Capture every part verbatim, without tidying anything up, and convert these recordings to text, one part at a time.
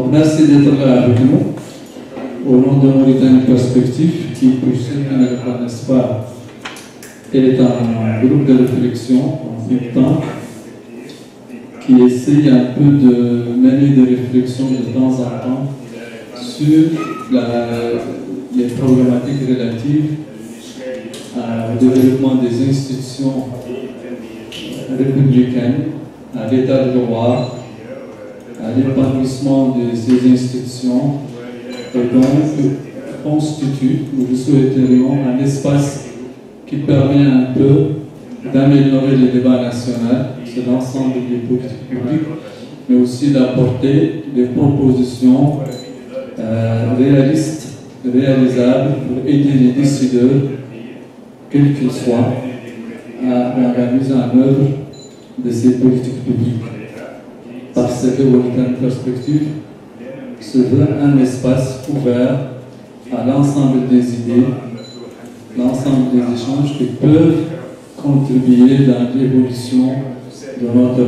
Donc merci d'être là avec nous. Au nom de Mauritanie Perspective, qui pour ceux qui ne le connaissent pas, est un groupe de réflexion, un think tank, qui essaye un peu de mener des réflexions de temps en temps sur la, les problématiques relatives au développement des institutions républicaines, à l'état de droit, à l'épanouissement de ces institutions, et donc constitue, nous le souhaiterions, un espace qui permet un peu d'améliorer le débat national sur l'ensemble des politiques publiques, mais aussi d'apporter des propositions euh, réalistes, réalisables pour aider les décideurs, quels qu'ils soient, à, à la mise en œuvre de ces politiques publiques. Parce que Mauritanie Perspective se veut un espace ouvert à l'ensemble des idées, l'ensemble des échanges qui peuvent contribuer dans l'évolution de notre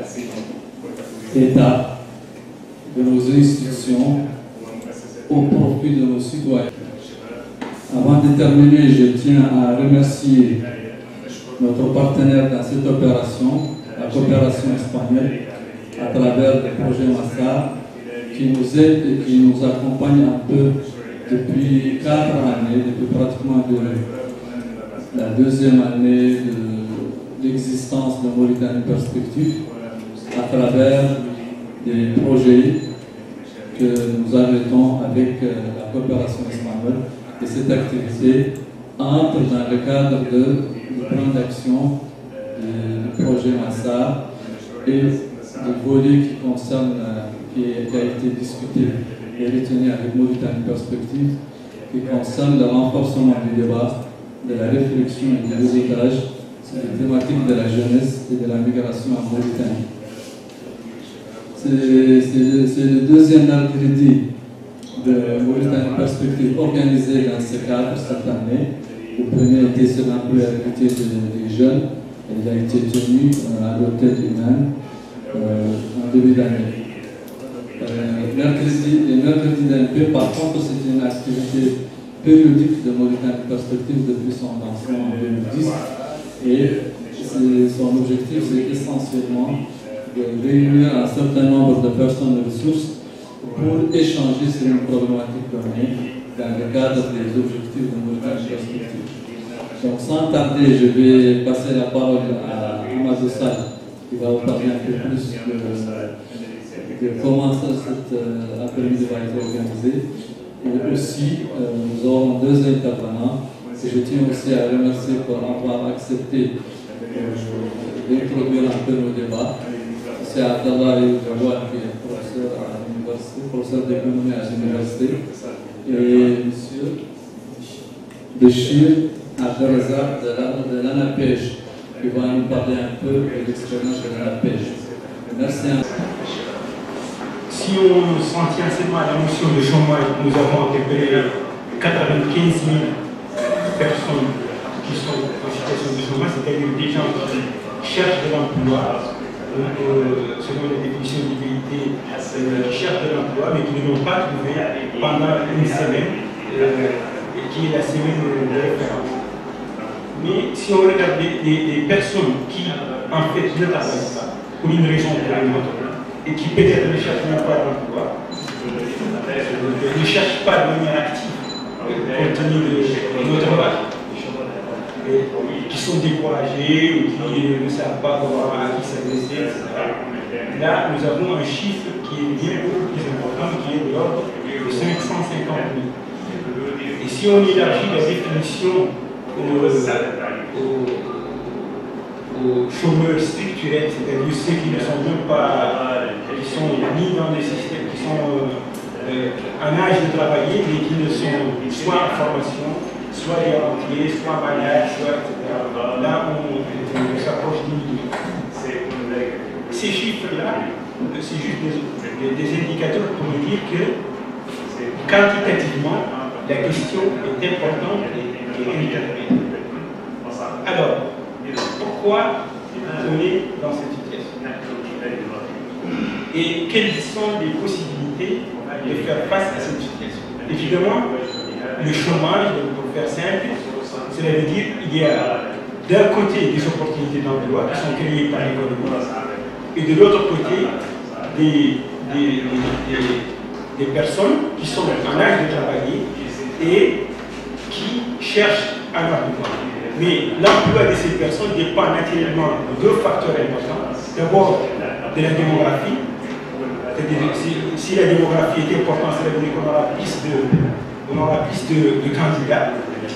État, de nos institutions, au profit de nos citoyens. Avant de terminer, je tiens à remercier notre partenaire dans cette opération, la coopération espagnole, à travers le projet Massar, qui nous aide et qui nous accompagne un peu depuis quatre années, depuis pratiquement de la deuxième année de l'existence de Mauritanie Perspective, à travers des projets que nous arrêtons avec la coopération espagnole. Et cette activité entre dans le cadre de, du plan d'action du projet Massar et le volet qui concerne, qui a été discuté et retenu avec Mauritanie Perspective, qui concerne le renforcement du débat, de la réflexion et du réseautage sur les thématiques de la jeunesse et de la migration en Mauritanie. C'est le deuxième mercredi de Mauritanie Perspective organisé dans ce cadre cette année. Le premier était sur l'employabilité des jeunes, et il a été tenu à l'hôtel du Maine euh, en début d'année. Euh, mercredi, les mercredis d'M P, par contre, c'est une activité périodique de Mauritanie Perspective depuis son lancement en deux mille dix. Et son objectif, c'est essentiellement de réunir un certain nombre de personnes ressources pour échanger sur une problématique donnée dans le cadre des objectifs de Mauritanie Perspective. Donc sans tarder, je vais passer la parole à Amadou Sall, qui va vous parler un peu plus de, de comment ça, cet euh, après-midi va être organisé. Et aussi, euh, nous aurons deux intervenants. Et je tiens aussi à remercier pour avoir accepté euh, d'introduire un peu nos débats. C'est Abdallah Jawad, qui est professeur à l'université, professeur d'économie à l'université, et M. Béchir Abdelrazak de l'ANAPEJ, qui va nous parler un peu de l'expérience de l'ANAPEJ. Merci. Si on s'en tient seulement à la notion de chômage, nous avons à peu près quatre-vingt-quinze mille personnes qui sont en situation de chômage, c'est-à-dire des gens qui cherchent de l'emploi. Donc, euh, selon les définitions d'égalité, euh, qui cherchent de l'emploi, mais qui ne l'ont pas trouvé pendant une semaine, euh, et qui est la semaine de référence. Mais si on regarde des, des, des personnes qui, en fait, ne travaillent pas, pour une raison ou pour une autre, et qui peut-être ne cherchent même pas d'emploi, ne cherchent pas de manière active, compte tenu de notre âge, qui sont découragés ou qui ne savent pas comment à qui s'adresser, et cetera. Là, nous avons un chiffre qui est bien beaucoup plus important, qui est de l'ordre de cinq cent cinquante mille. Et si on élargit la définition aux, aux, aux chômeurs structurels, c'est-à-dire ceux qui ne sont même pas, qui sont ni dans des systèmes, qui sont euh, en âge de travailler, mais qui ne sont soit en formation, soit des rentiers, soit en mariage, soit et cetera. Là, on, on s'approche du milieu. Ces chiffres-là, c'est juste des, des, des indicateurs pour nous dire que, quantitativement, la question est importante et, et interpellante. Alors, pourquoi on est dans cette situation? Et quelles sont les possibilités opportunité de faire face à cette situation. Évidemment, le chômage, pour faire simple, cela veut dire qu'il y a d'un côté des opportunités d'emploi qui sont créées par l'économie et de l'autre côté des, des, des, des personnes qui sont en âge de travailler et qui cherchent un emploi. Mais l'emploi de ces personnes dépend naturellement de deux facteurs importants. D'abord, de la démographie. Si, si la démographie est importante, ça veut dire qu'on aura plus de, on aura plus de, de candidats.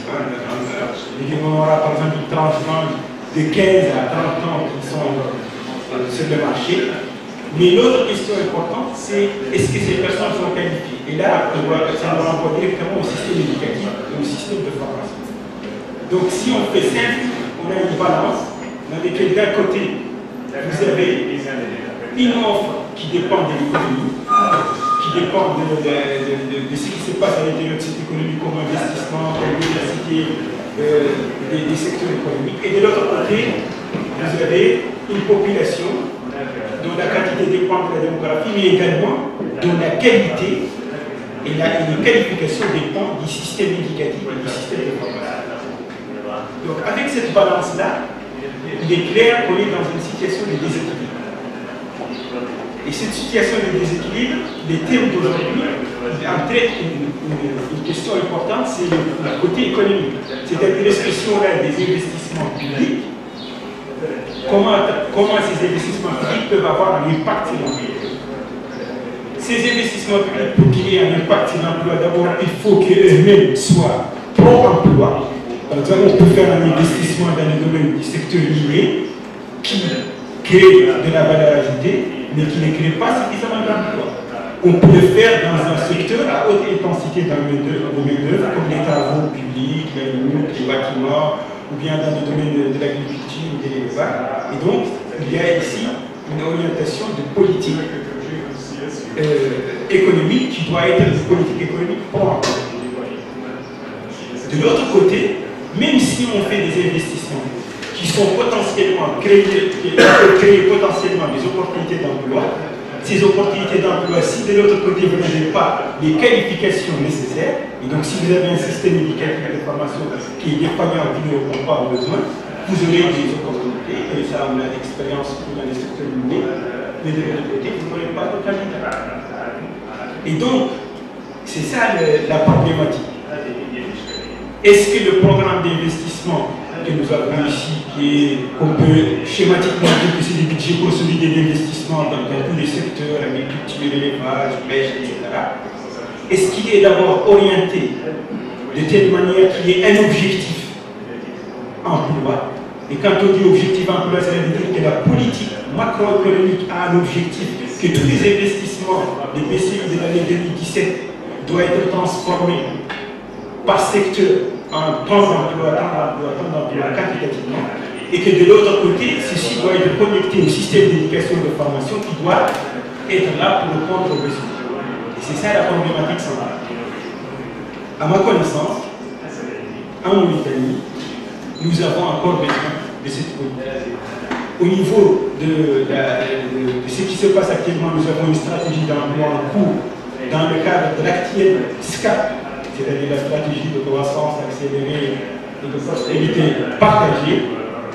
On aura par exemple une tranche de quinze à trente ans qui sont sur le marché. Mais l'autre question importante, c'est est-ce que ces personnes sont qualifiées? Et là, ça nous renvoie directement au système éducatif et au système de formation. Donc si on fait simple, on a une balance dans laquelle d'un côté, vous avez une offre qui dépend de l'économie, qui dépend de, de, de, de, de ce qui se passe à l'intérieur de cette économie comme investissement, comme diversité euh, des, des secteurs économiques. Et de l'autre côté, vous avez une population dont la quantité dépend de la démographie, mais également dont la qualité et la, et la qualification dépend du système éducatif et du système de formation. Donc avec cette balance-là, il est clair qu'on est dans une situation de déséquilibre. Et cette situation de déséquilibre, les thèmes d'aujourd'hui en traitent une, une, une question importante, c'est le, le côté économique. C'est-à-dire est-ce que si on a des investissements publics, comment, comment ces investissements publics peuvent avoir un impact sur l'emploi. Ces investissements publics, pour qu'il y ait un impact sur l'emploi, d'abord il faut qu'eux-mêmes soient pro-emploi. Par exemple, on peut faire un investissement dans le domaine du secteur minier qui crée de la valeur ajoutée, mais qui ne crée pas suffisamment d'emplois. On peut le faire dans un secteur à haute intensité de main-d'œuvre, comme les travaux publics, les routes, les bâtiments, ou bien dans le domaine de, de l'agriculture ou de l'élevage. Et donc, il y a ici une orientation de politique euh, économique qui doit être une politique économique propre. De l'autre côté, même si on fait des investissements qui sont potentiellement créés, qui peuvent créer potentiellement des opportunités d'emploi, ces opportunités d'emploi, si de l'autre côté vous n'avez pas les qualifications nécessaires, et donc si vous avez un système éducatif de formation qui est défaillant, qui ne répond pas aux besoins, vous aurez des opportunités, et ça on a l'expérience dans les secteurs miniers, mais de l'autre côté, vous n'aurez pas de capital. Et donc, c'est ça le, la problématique. Est-ce que le programme d'investissement que nous avons ici, qu'on peut schématiquement dire que c'est des budgets consolidés d'investissement dans, dans tous les secteurs, agriculture, élevage, pêche, et cetera, est-ce qu'il est d'abord orienté de telle manière qu'il y ait un objectif emploi? Et quand on dit objectif emploi, ça veut dire que la politique macroéconomique a un objectif, que tous les investissements des P C I de l'année deux mille dix-sept doivent être transformés par secteur en temps d'emploi, temps d'emploi, temps d'emploi, quantitativement, et que de l'autre côté, ceci doit être connecté au système d'éducation et de formation qui doit être là pour répondre aux besoins. Et c'est ça la problématique centrale. À ma connaissance, en Mauritanie, nous avons encore besoin de cette politique. Au niveau de, de, de, de ce qui se passe actuellement, nous avons une stratégie d'emploi en cours dans le cadre de l'actuel S C A P, c'est-à-dire la stratégie de croissance accélérée et de prospérité partagée,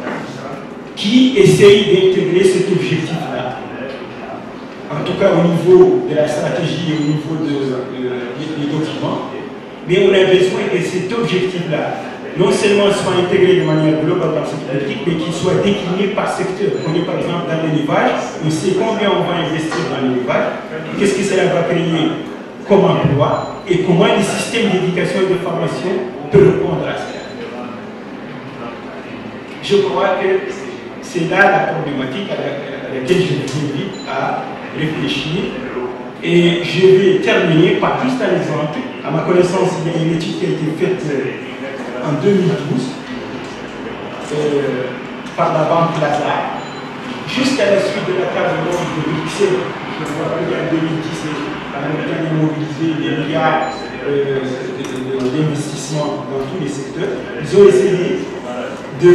qui essaye d'intégrer cet objectif-là. En tout cas au niveau de la stratégie et au niveau de, de, des documents. Mais on a besoin que cet objectif-là, non seulement soit intégré de manière globale dans cette politique, mais qu'il soit décliné par secteur. On est par exemple dans l'élevage, on sait combien on va investir dans l'élevage, qu'est-ce que cela va créer comme emploi, et comment les systèmes d'éducation et de formation peuvent répondre à cela. Je crois que c'est là la problématique à laquelle je vous invite à réfléchir. Et je vais terminer par juste un exemple. À ma connaissance, il y a une étude qui a été faite en deux mille douze euh, par la banque Lazare, juste à la suite de la table ronde de Bruxelles, je me rappelle en deux mille dix, la Mauritanie a mobilisé des milliards euh, d'investissements dans tous les secteurs. Ils ont essayé de,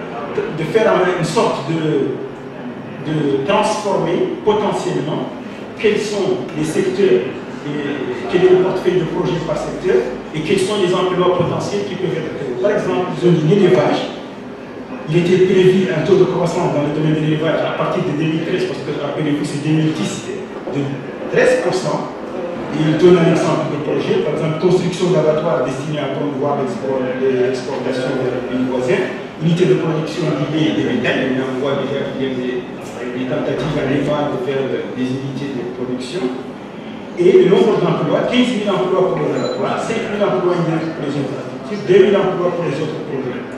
de faire une sorte de, de transformer potentiellement quels sont les secteurs, et quel est le portefeuille de projet par secteur, et quels sont les emplois potentiels qui peuvent être créés. Par exemple, zone de l'élevage, il était prévu un taux de croissance dans le domaine de l'élevage à partir de deux mille treize, parce que rappelez-vous, c'est deux mille dix, de treize pour cent. Et il donne un exemple de projet, par exemple, construction d'abattoirs destinés à promouvoir l'exportation vers les pays voisins, unité de production d'idées et de bétail, on voit déjà qu'il y a des, des tentatives à l'État de faire des unités de production. Et le nombre d'emplois, quinze mille emplois pour les abattoirs, cinq mille emplois indirects pour les infrastructures, deux mille emplois pour les autres projets.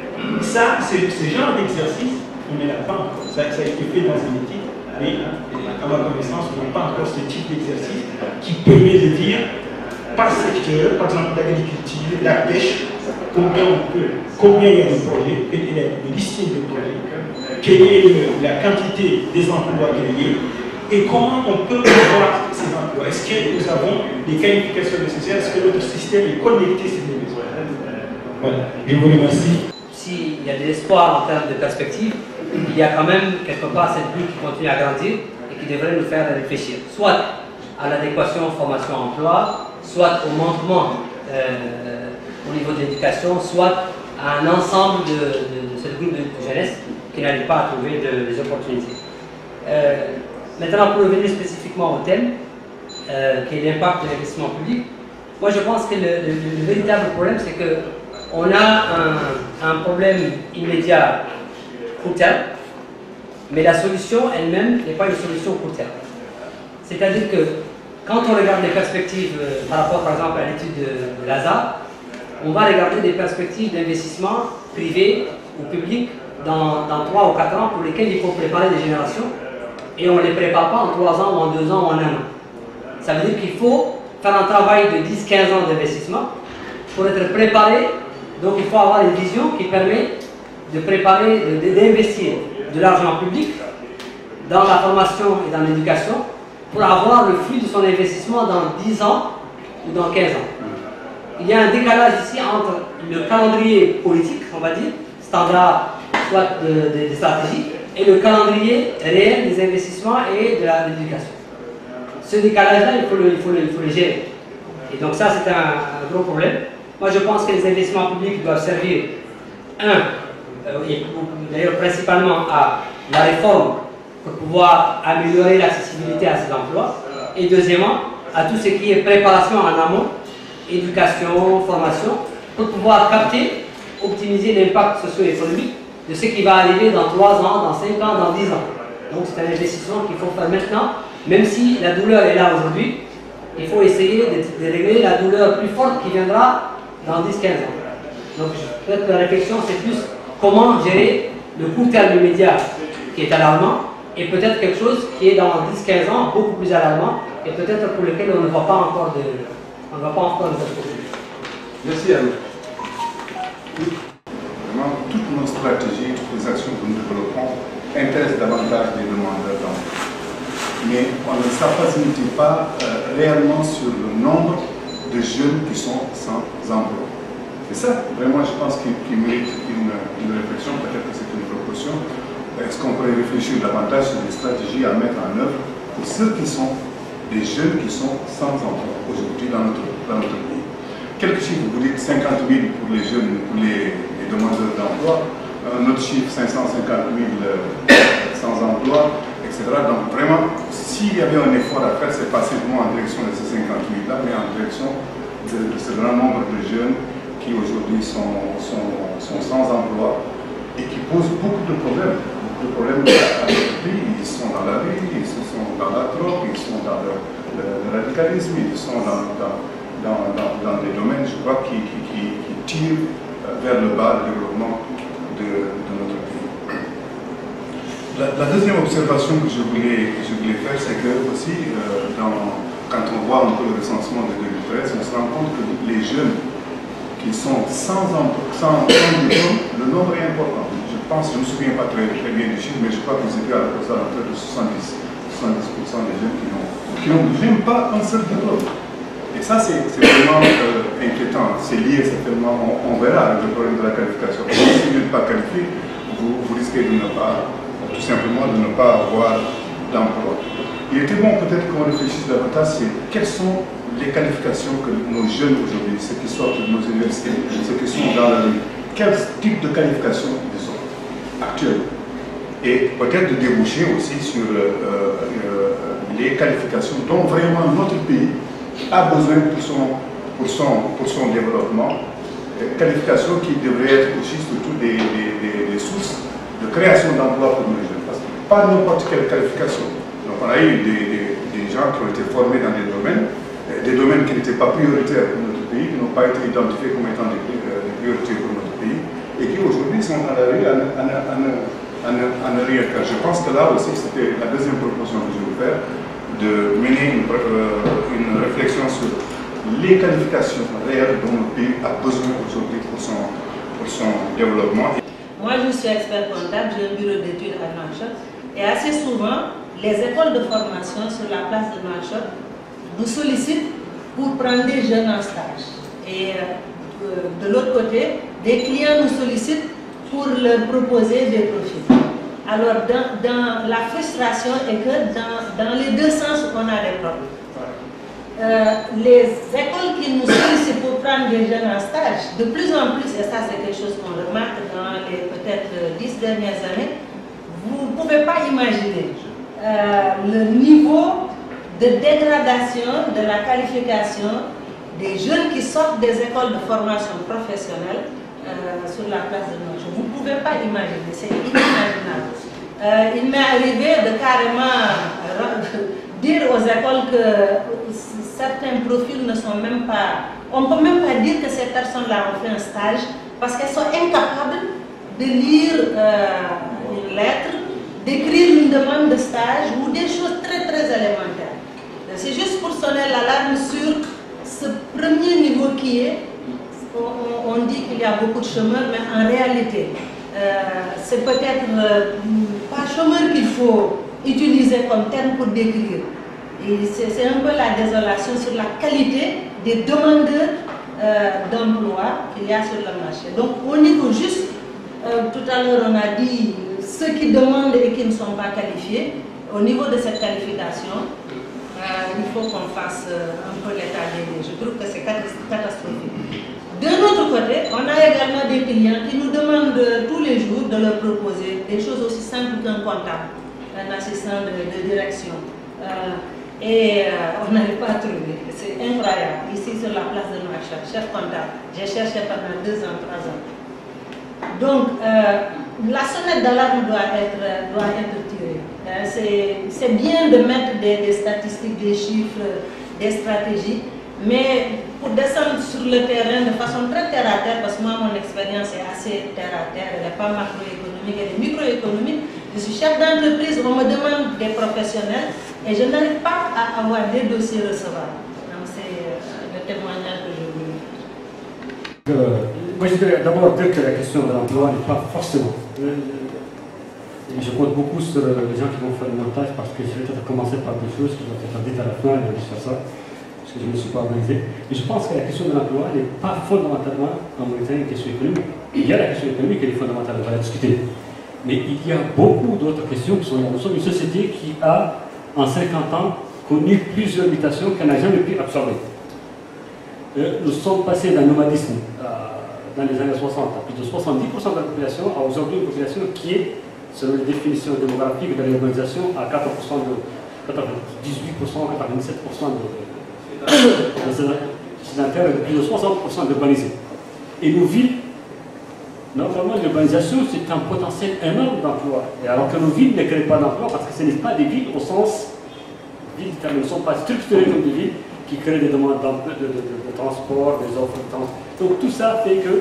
Ça, ce genre d'exercice, on ne l'a pas encore. Ça, ça a été fait dans une étude, mais à ma connaissance, on n'a pas encore ce type d'exercice qui permet de dire par secteur, par exemple l'agriculture, la pêche, combien on peut, combien il y a de projets, quel est le listing de projets, quelle est le, la quantité des emplois créés et comment on peut avoir ces emplois. Est-ce que nous avons les qualifications nécessaires? Est-ce que notre système est connecté sur les besoins? Voilà, je vous remercie. S'il y a de l'espoir en termes de perspective, il y a quand même quelque part cette bulle qui continue à grandir et qui devrait nous faire réfléchir, soit à l'adéquation formation-emploi, soit au manquement euh, au niveau de l'éducation, soit à un ensemble de, de, de cette groupe de, de jeunesse qui n'arrive pas à trouver de, des opportunités. Euh, maintenant, pour revenir spécifiquement au thème, euh, qui est l'impact de l'investissement public, moi je pense que le, le, le véritable problème, c'est que on a un, un problème immédiat court terme, mais la solution elle-même n'est pas une solution court terme. C'est-à-dire que quand on regarde les perspectives euh, par rapport par exemple à l'étude de, de l'A S A, on va regarder des perspectives d'investissement privé ou public dans, dans trois ou quatre ans pour lesquels il faut préparer des générations et on ne les prépare pas en trois ans ou en deux ans ou en un an. Ça veut dire qu'il faut faire un travail de dix à quinze ans d'investissement pour être préparé. Donc il faut avoir une vision qui permet de préparer, d'investir de, de l'argent public dans la formation et dans l'éducation pour avoir le flux de son investissement dans dix ans ou dans quinze ans. Il y a un décalage ici entre le calendrier politique, on va dire, standard, soit de, de, de stratégie, et le calendrier réel des investissements et de l'éducation. Ce décalage-là, il faut le, il faut le, il faut le gérer. Et donc ça, c'est un, un gros problème. Moi, je pense que les investissements publics doivent servir, un, euh, et d'ailleurs principalement à la réforme pour pouvoir améliorer l'accessibilité à ces emplois, et deuxièmement, à tout ce qui est préparation en amont, éducation, formation, pour pouvoir capter, optimiser l'impact socio-économique de ce qui va arriver dans trois ans, dans cinq ans, dans dix ans. Donc c'est un investissement qu'il faut faire maintenant, même si la douleur est là aujourd'hui, il faut essayer de, de régler la douleur plus forte qui viendra dans dix à quinze ans. Donc peut-être que la réflexion c'est plus comment gérer le court terme immédiat qui est alarmant et peut-être quelque chose qui est dans dix à quinze ans beaucoup plus alarmant et peut-être pour lequel on ne voit pas encore de, on ne voit pas encore de perspective. Merci à vous. Vraiment, toutes nos stratégies, toutes les actions que nous développons intéressent davantage les demandeurs d'emploi. Mais on ne s'appasionne pas euh, réellement sur le nombre de jeunes qui sont sans emploi. Et ça, vraiment, je pense qu'il qu'il mérite une, une réflexion, peut-être que c'est une proposition. Est-ce qu'on pourrait réfléchir davantage sur des stratégies à mettre en œuvre pour ceux qui sont des jeunes qui sont sans emploi aujourd'hui dans notre, dans notre pays? Quelques chiffres, vous dites cinquante mille pour les jeunes, pour les, les demandeurs d'emploi, un autre chiffre, cinq cent cinquante mille euh, sans emploi, et cetera. Donc vraiment, s'il y avait un effort à faire, ce n'est pas simplement en direction de ces cinquante mille là, mais en direction de, de ce grand nombre de jeunes qui aujourd'hui sont, sont, sont sans emploi et qui posent beaucoup de problèmes. Beaucoup de problèmes à notre pays. Ils sont dans la rue, ils sont dans la drogue, ils sont dans le, le, le radicalisme, ils sont dans, dans, dans, dans, dans des domaines, je crois, qui, qui, qui, qui tirent vers le bas le développement de, de notre pays. La, la deuxième observation que je voulais, que je voulais faire, c'est que aussi, euh, dans, quand on voit un peu le recensement de deux mille treize, on se rend compte que les jeunes qui sont sans emploi, sans, sans diplôme, le nombre est important. Je pense, je ne me souviens pas très, très bien du chiffre, mais je crois qu'ils étaient à l'entrée de soixante-dix pour cent des jeunes qui n'ont même pas un seul diplôme. Et ça, c'est vraiment euh, inquiétant. C'est lié certainement, on, on verra avec le problème de la qualification. Si vous n'êtes pas qualifié, vous, vous risquez de ne pas, tout simplement, de ne pas avoir d'emploi. il était bon peut-être qu'on réfléchisse davantage sur quelles sont les qualifications que nos jeunes aujourd'hui, ceux qui sortent de nos universités, ceux qui sont dans la rue, quel type de qualification ils ont actuellement. Et peut-être de déboucher aussi sur euh, euh, les qualifications dont vraiment notre pays a besoin pour son, pour son, pour son développement, qualifications qui devraient être aussi surtout des, des, des, des sources de création d'emplois pour nos jeunes. Parce que pas n'importe quelle qualification. Donc on a eu des, des, des gens qui ont été formés dans des domaines, des domaines qui n'étaient pas prioritaires pour notre pays, qui n'ont pas été identifiés comme étant des, des priorités pour notre pays, et qui aujourd'hui sont à la rue à ne rien faire. Je pense que là aussi, c'était la deuxième proposition que je veux faire, de mener une, euh, une réflexion sur les qualifications réelles dont le pays a besoin aujourd'hui pour son, pour son développement. Moi, je suis expert comptable, j'ai un bureau d'études à Nouakchott, et assez souvent, les écoles de formation sur la place de Nouakchott nous sollicitent pour prendre des jeunes en stage. Et euh, de l'autre côté, des clients nous sollicitent pour leur proposer des profils. Alors, dans, dans la frustration est que dans, dans les deux sens, on a des problèmes. Euh, les écoles qui nous sollicitent pour prendre des jeunes en stage, de plus en plus, et ça c'est quelque chose qu'on remarque dans les peut-être dix dernières années, vous ne pouvez pas imaginer euh, le niveau de dégradation de la qualification des jeunes qui sortent des écoles de formation professionnelle euh, sur la place de Nouakchott. Vous ne pouvez pas imaginer, c'est inimaginable. Euh, il m'est arrivé de carrément dire aux écoles que certains profils ne sont même pas... On ne peut même pas dire que ces personnes-là ont fait un stage parce qu'elles sont incapables de lire euh, une lettre, d'écrire une demande de stage ou des choses très très élémentaires. C'est juste pour sonner l'alarme sur ce premier niveau qui est, on, on dit qu'il y a beaucoup de chômeurs, mais en réalité, euh, c'est peut-être euh, pas chômeur qu'il faut utiliser comme terme pour décrire. Et c'est un peu la désolation sur la qualité des demandeurs euh, d'emploi qu'il y a sur le marché. Donc au niveau juste, euh, tout à l'heure on a dit ceux qui demandent et qui ne sont pas qualifiés, au niveau de cette qualification, Euh, il faut qu'on fasse euh, un peu l'état des lieux. Je trouve que c'est catastrophique. De notre côté, on a également des clients qui nous demandent euh, tous les jours de leur proposer des choses aussi simples qu'un comptable, un assistant de, de direction. Euh, et euh, on n'arrive pas à trouver. C'est incroyable. Ici, sur la place de Nouakchott, chef comptable, j'ai cherché pendant deux ans, trois ans. Donc, euh, la sonnette d'alarme doit être, doit être tirée. Euh, c'est bien de mettre des, des statistiques, des chiffres, des stratégies, mais pour descendre sur le terrain de façon très terre à terre, parce que moi, mon expérience est assez terre à terre, elle n'est pas macroéconomique, elle est microéconomique. Je suis chef d'entreprise, on me demande des professionnels et je n'arrive pas à avoir des dossiers recevables. Donc, c'est le témoignage que je voulais faire. Euh, moi, je dirais d'abord dire que la question de l'emploi n'est pas forcément. Euh, je compte beaucoup sur les gens qui vont faire le montage parce que je vais peut-être commencer par des choses qui vont être dites à la fin et je vais faire ça parce que je ne me suis pas organisé. Mais je pense que la question de l'emploi n'est pas fondamentalement en Mauritanie une question économique. Il y a la question économique, elle est fondamentale, on va la discuter. Mais il y a beaucoup d'autres questions qui sont là. Nous sommes une société qui a, en cinquante ans, connu plusieurs mutations qu'elle n'a jamais pu absorber. Euh, nous sommes passés d'un nomadisme euh, dans les années soixante à plus de soixante-dix pour cent de la population à aujourd'hui une population qui est, selon les définitions démographiques de l'urbanisation, à quatre pour cent de quatre-vingt-dix-huit pour cent, quatre-vingt-dix-sept pour cent de, de sédentaires et de plus de soixante pour cent d'urbanisés. Et nos villes, normalement l'urbanisation c'est un potentiel énorme d'emploi. Et alors que nos villes ne créent pas d'emploi parce que ce n'est pas des villes au sens, villes ne sont pas structurées comme des villes qui créent des demandes de, de, de, de transport, des offres de transport. Donc tout ça fait que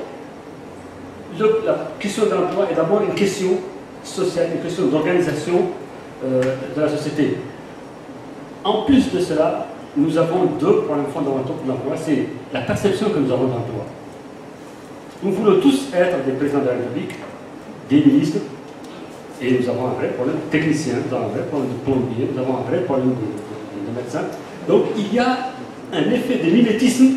le, la question de l'emploi est d'abord une question sociale, une question d'organisation euh, de la société. En plus de cela, nous avons deux problèmes fondamentaux pour l'emploi, c'est la perception que nous avons de l'emploi. Nous voulons tous être des présidents de la République, des ministres, et nous avons un vrai problème de techniciens, nous avons un vrai problème de plombiers, nous avons un vrai problème de, de, de médecins. Donc il y a un effet de mimétisme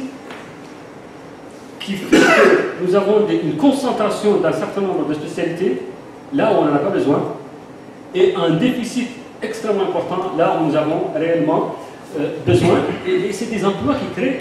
qui fait que nous avons des, une concentration d'un certain nombre de spécialités là où on n'en a pas besoin et un déficit extrêmement important, là où nous avons réellement euh, besoin. Et, et c'est des emplois qui créent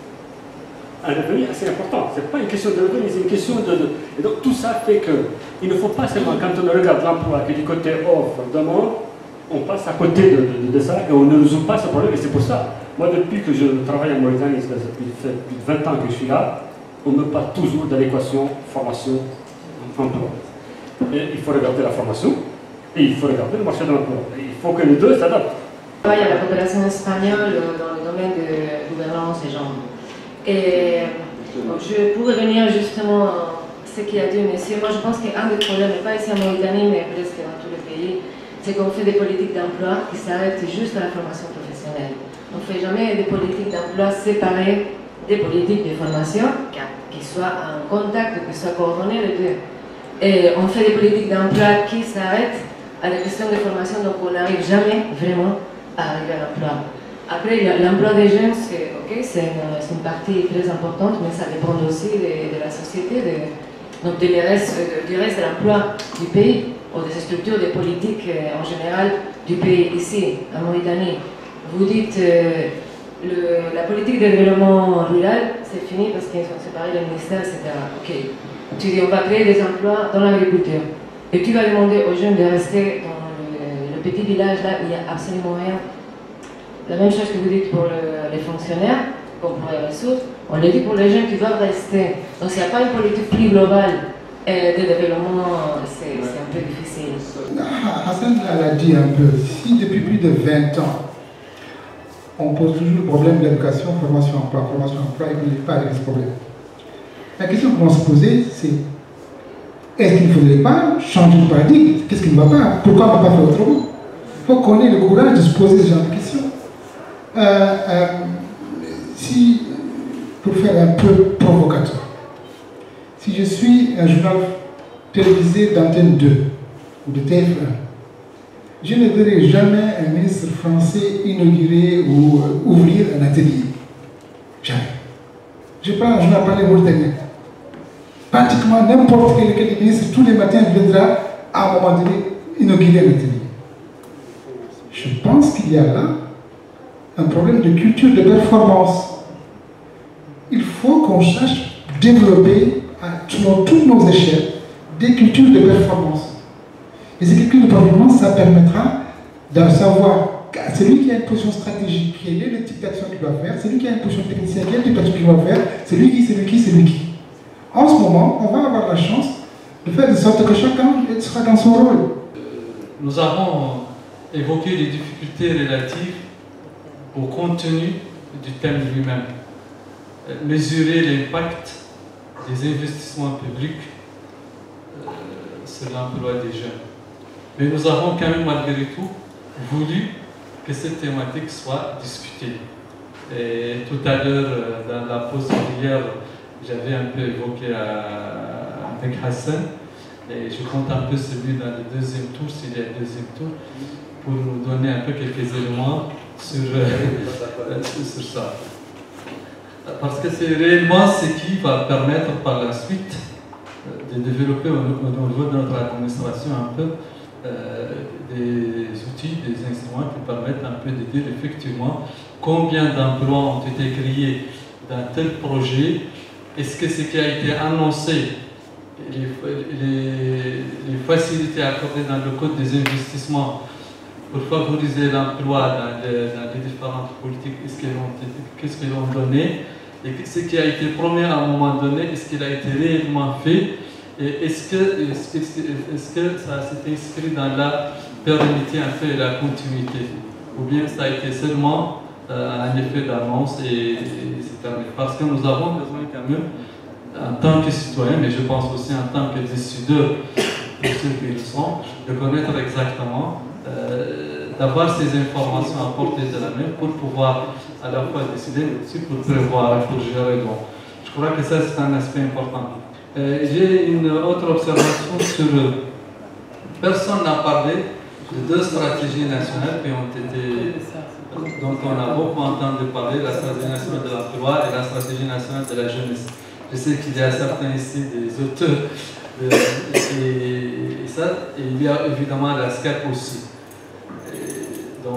un revenu assez important. Ce n'est pas une question de revenu, c'est une question de, de... Et donc tout ça fait qu'il ne faut pas seulement, quand on regarde l'emploi qui est du côté offre, demande, on passe à côté de, de, de ça et on ne résout pas ce problème. Et c'est pour ça, moi depuis que je travaille en Mauritanie, ça fait plus de vingt ans que je suis là, on me parle toujours de l'équation formation-emploi. Et il faut regarder la formation et il faut regarder le marché de l'emploi. Il faut que les deux s'adaptent. Il y a la coopération espagnole dans le domaine de gouvernance et genre. Et je pourrais revenir justement à ce qu'il a dit monsieur. Moi je pense qu'un des problèmes, pas ici en Mauritanie, mais presque dans tous les pays, c'est qu'on fait des politiques d'emploi qui s'arrêtent juste à la formation professionnelle. On ne fait jamais des politiques d'emploi séparées des politiques de formation, qui soient en contact, qui soient coordonnées les deux. Et on fait des politiques d'emploi qui s'arrêtent à la question de formation, donc on n'arrive jamais vraiment à arriver à l'emploi. Après, l'emploi des jeunes, c'est okay, une, une partie très importante, mais ça dépend aussi de, de la société, de, donc de reste, de, du reste de l'emploi du pays, ou des structures, des politiques en général du pays. Ici, en Mauritanie, vous dites euh, le, la politique de développement rural, c'est fini parce qu'ils ont séparé le ministère, et cetera. Ok, tu dis on va créer des emplois dans l'agriculture. Et tu vas demander aux jeunes de rester dans le, le petit village là, il n'y a absolument rien. La même chose que vous dites pour le, les fonctionnaires, comme pour les ressources, on le dit pour les jeunes qui doivent rester. Donc s'il n'y a pas une politique plus globale euh, de développement, c'est un peu difficile. Hassan l'a dit un peu, si depuis plus de vingt ans, on pose toujours le problème de l'éducation, formation, emploi, formation, emploi, et qu'on n'est pas avec ce problème. La question qu'on va se poser, c'est est-ce qu'il ne faudrait pas changer de paradigme? Qu'est-ce qui ne va pas? Pourquoi on ne va pas faire autrement? Il faut qu'on ait le courage de se poser ce genre de questions. Euh, euh, si, pour faire un peu provocateur, si je suis un journal télévisé d'Antenne deux ou de T F un, je ne verrai jamais un ministre français inaugurer ou euh, ouvrir un atelier. Jamais. Je prends un journal parlé mauritanien. Pratiquement n'importe quel ministre, tous les matins, viendra à un moment donné inaugurer un atelier. Je pense qu'il y a là un problème de culture de performance. Il faut qu'on cherche à développer à toutes nos échelles des cultures de performance. Et ces cultures de performance, ça permettra de savoir à celui qui a une position stratégique, quel est le type d'action qu'il doit faire, celui qui a une position technicienne, quel type d'action qu'il doit faire, celui qui, celui qui, celui qui. En ce moment, on va avoir la chance de faire de sorte que chacun sera dans son rôle. Nous avons évoqué les difficultés relatives au contenu du thème lui-même. Mesurer l'impact des investissements publics euh, sur l'emploi des jeunes. Mais nous avons quand même malgré tout voulu que cette thématique soit discutée. Et tout à l'heure, dans la pause d'hier, j'avais un peu évoqué à, avec Hassan, et je compte un peu celui dans le deuxième tour, s'il y a un deuxième tour, pour nous donner un peu quelques éléments sur, euh, sur ça. Parce que c'est réellement ce qui va permettre par la suite de développer au, au niveau de notre administration un peu euh, des outils, des instruments qui permettent un peu de dire effectivement combien d'emplois ont été créés dans tel projet. Est-ce que ce qui a été annoncé, les, les, les facilités accordées dans le code des investissements pour favoriser l'emploi dans, dans les différentes politiques, est-ce qu'elles ont, qu'est-ce qu'elles ont donné? Et ce qui a été promis à un moment donné, est-ce qu'il a été réellement fait? Et est-ce que, est-ce que, est-ce que ça s'est inscrit dans la pérennité un peu et la continuité? Ou bien ça a été seulement euh, un effet d'annonce et, et c'est terminé? Parce que nous avons besoin quand même, en tant que citoyens, mais je pense aussi en tant que décideurs de ceux qu'ils sont, de connaître exactement, euh, d'avoir ces informations à portée de la main pour pouvoir à la fois décider, mais aussi pour prévoir, pour gérer. Donc, je crois que ça, c'est un aspect important. Euh, J'ai une autre observation sur... Personne n'a parlé de deux stratégies nationales qui ont été... dont on a beaucoup entendu parler, la stratégie nationale de l'emploi et la stratégie nationale de la jeunesse. Je sais qu'il y a certains ici, des auteurs, euh, et, et ça, et il y a évidemment la SCAP aussi.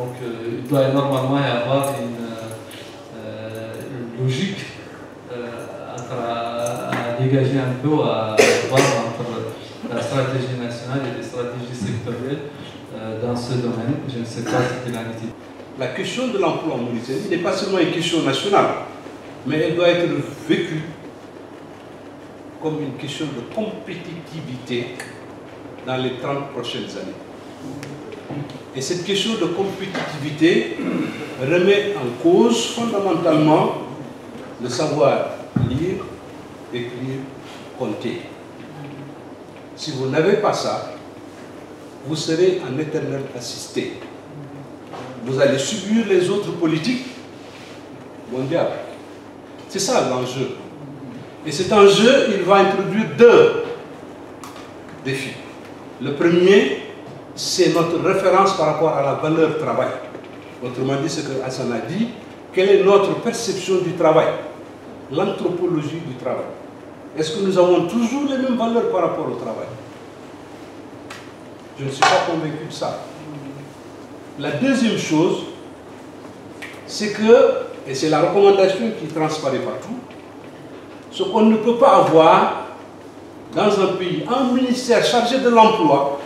donc euh, il doit normalement y avoir une, euh, une logique euh, entre, à, à dégager un peu, à voir entre la stratégie nationale et les stratégies sectorielles euh, dans ce domaine. Je ne sais pas si c'est l'idée. La question de l'emploi en Mauritanie n'est pas seulement une question nationale, mais elle doit être vécue comme une question de compétitivité dans les trente prochaines années. Et cette question de compétitivité remet en cause fondamentalement le savoir lire, écrire, compter. Si vous n'avez pas ça, vous serez en éternel assisté. Vous allez subir les autres politiques mondiales. C'est ça l'enjeu. Et cet enjeu, il va introduire deux défis. Le premier, c'est notre référence par rapport à la valeur travail. Autrement dit, ce que Hassan a dit, quelle est notre perception du travail, l'anthropologie du travail. Est-ce que nous avons toujours les mêmes valeurs par rapport au travail? Je ne suis pas convaincu de ça. La deuxième chose, c'est que, et c'est la recommandation qui transparaît partout, ce qu'on ne peut pas avoir dans un pays, un ministère chargé de l'emploi,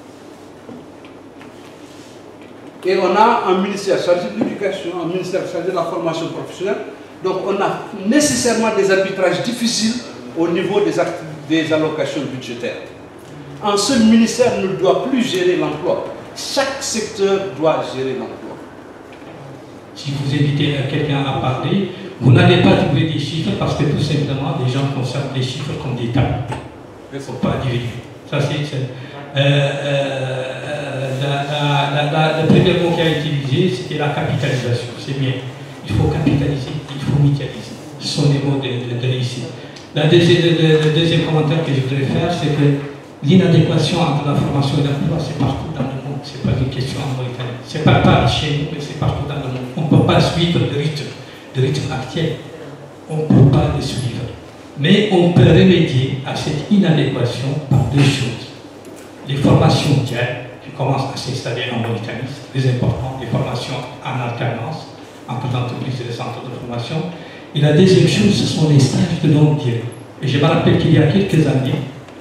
et on a un ministère chargé de l'éducation, un ministère chargé de la formation professionnelle, donc on a nécessairement des arbitrages difficiles au niveau des, des allocations budgétaires. Un seul ministère ne doit plus gérer l'emploi. Chaque secteur doit gérer l'emploi. Si vous invitez quelqu'un à parler, vous n'allez pas trouver des chiffres parce que tout simplement, les gens conservent les chiffres comme des tables. Il ne faut pas diviser. Ça, c'est... Euh, euh, la, la, la, le premier mot qui a été utilisé, c'était la capitalisation. C'est bien. Il faut capitaliser, il faut mutualiser. Ce sont des mots de, de, de réussite. La deuxième, le, le deuxième commentaire que je voudrais faire, c'est que l'inadéquation entre la formation et l'emploi, c'est partout dans le monde. Ce n'est pas une question en Mauritanie. Ce n'est pas, pas chez nous, mais c'est partout dans le monde. On ne peut pas suivre le rythme, le rythme actuel. On ne peut pas le suivre. Mais on peut remédier à cette inadéquation par deux choses. Les formations tiers, qui commencent à s'installer en Mauritanie, c'est très important, les formations en alternance entre l'entreprise et les centres de formation. Et la deuxième chose, ce sont les stages de longue durée. Et je me rappelle qu'il y a quelques années,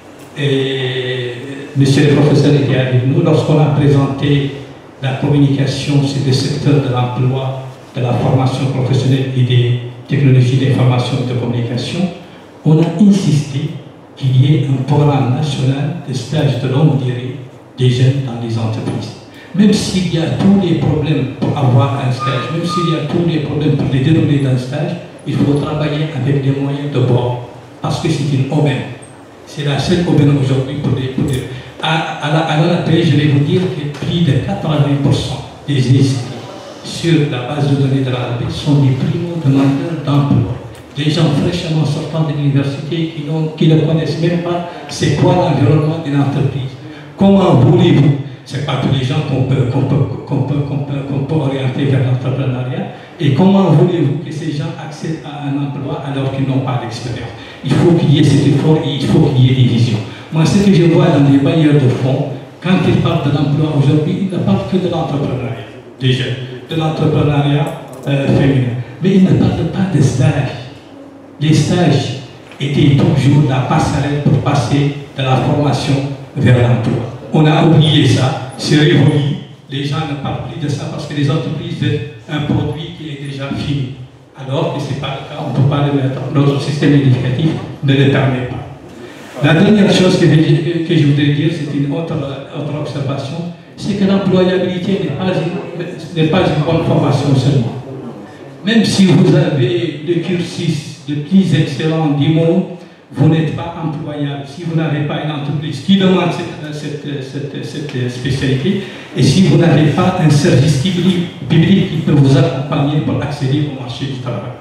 et monsieur le professeur était avec nous, lorsqu'on a présenté la communication sur le secteur de l'emploi, de la formation professionnelle et des technologies d'information et de communication, on a insisté qu'il y ait un programme national de stages de longue durée des jeunes dans les entreprises. Même s'il y a tous les problèmes pour avoir un stage, même s'il y a tous les problèmes pour les dérouler d'un stage, il faut travailler avec des moyens de bord, parce que c'est une aubaine. C'est la seule aubaine aujourd'hui pour les... Pour les à, à, la, à la paix, je vais vous dire que plus de quatre-vingts pour cent des inscrits sur la base de données de la paix sont des primo-demandeurs d'emploi. Des gens fraîchement sortant de l'université qui, qui ne connaissent même pas c'est quoi l'environnement d'une entreprise. Comment voulez-vous, ce n'est pas tous les gens qu'on peut, qu'on peut, qu'on peut, qu'on peut, qu'on peut orienter vers l'entrepreneuriat, et comment voulez-vous que ces gens accèdent à un emploi alors qu'ils n'ont pas d'expérience? Il faut qu'il y ait cet effort et il faut qu'il y ait des visions. Moi, ce que je vois dans les bailleurs de fonds, quand ils parlent de l'emploi aujourd'hui, ils ne parlent que de l'entrepreneuriat, déjà, de l'entrepreneuriat euh, féminin. Mais ils ne parlent pas de stage. Les stages étaient toujours la passerelle pour passer de la formation vers l'emploi. On a oublié ça, c'est révolu. Les gens ne parlent plus de ça parce que les entreprises veulent un produit qui est déjà fini. Alors que ce n'est pas le cas, on ne peut pas le mettre. Notre système éducatif ne le permet pas. La dernière chose que je, que je voudrais dire, c'est une autre, autre observation, c'est que l'employabilité n'est pas, une, pas une bonne formation seulement. Même si vous avez le cursus le plus excellent du monde, vous n'êtes pas employable si vous n'avez pas une entreprise qui demande cette, cette, cette, cette spécialité et si vous n'avez pas un service public, public qui peut vous accompagner pour accéder au marché du travail.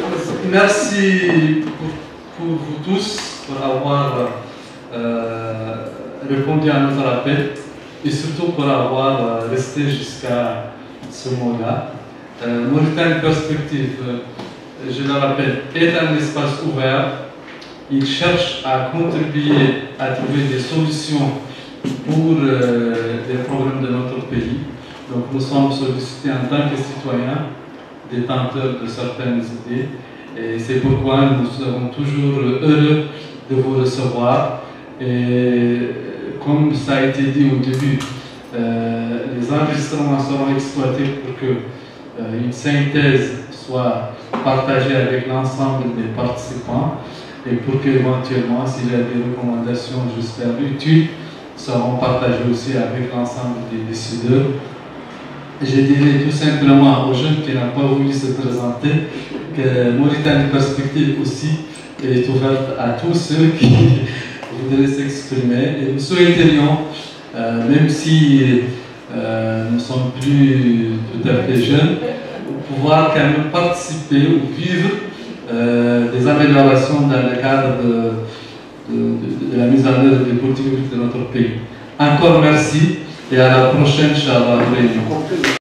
Merci pour, pour vous tous pour avoir euh, répondu à notre appel et surtout pour avoir euh, resté jusqu'à ce moment-là. Euh, Mauritanie Perspective, euh, je le rappelle, est un espace ouvert. Il cherche à contribuer à trouver des solutions pour euh, les problèmes de notre pays. Donc nous sommes sollicités en tant que citoyens, détenteurs de certaines idées, et c'est pourquoi nous serons toujours heureux de vous recevoir. Et comme ça a été dit au début, euh, les enregistrements seront exploités pour que euh, une synthèse soit partagée avec l'ensemble des participants et pour qu'éventuellement, s'il y a des recommandations, j'espère, utiles, seront partagées aussi avec l'ensemble des décideurs. Je dirais tout simplement aux jeunes qui n'ont pas voulu se présenter que Mauritanie Perspective aussi est ouverte à tous ceux qui voudraient s'exprimer. Et nous souhaiterions, euh, même si euh, nous ne sommes plus tout à fait jeunes, pouvoir quand même participer ou vivre euh, des améliorations dans le cadre de, de, de, de la mise en œuvre des politiques de notre pays. Encore merci et à la prochaine, Inch'Allah, réunion.